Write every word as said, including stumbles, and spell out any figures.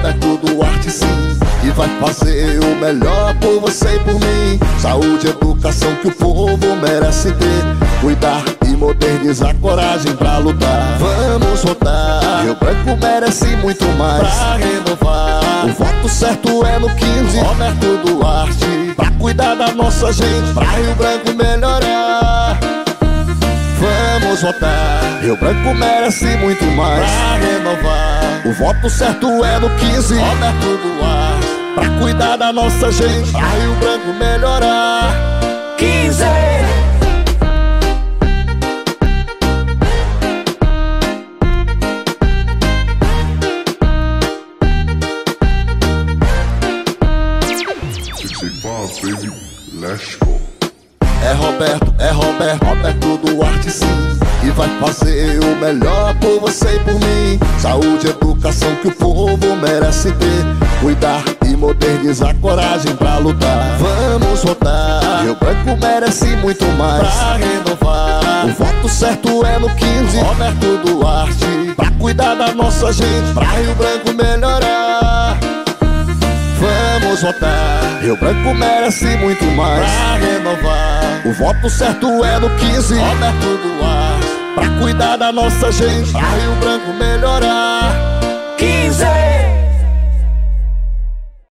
Roberto Duarte sim, e vai fazer o melhor por você e por mim. Saúde e educação que o povo merece ter, cuidar e modernizar, coragem pra lutar. Vamos votar, Rio Branco merece muito mais pra renovar. O voto certo é no quinze, Roberto Duarte, pra cuidar da nossa gente, pra Rio Branco melhorar. Vamos votar, Rio Branco merece muito mais pra renovar. O voto certo é no quinze, Roberto Duarte, pra cuidar da nossa gente, pra Rio Branco melhorar. quinze Baby, let's go. É Roberto, é Roberto, Roberto Duarte sim, e vai fazer o melhor por você e por mim. Saúde e educação que o povo merece ter, cuidar e modernizar, coragem pra lutar. Vamos votar, Rio Branco merece muito mais pra renovar. O voto certo é no quinze, Roberto Duarte, pra cuidar da nossa gente, pra Rio Branco melhorar. Vamos votar, Rio Branco merece muito mais pra renovar. O voto certo é no quinze, Roberto Duarte, pra cuidar da nossa gente, pra Rio Branco melhorar.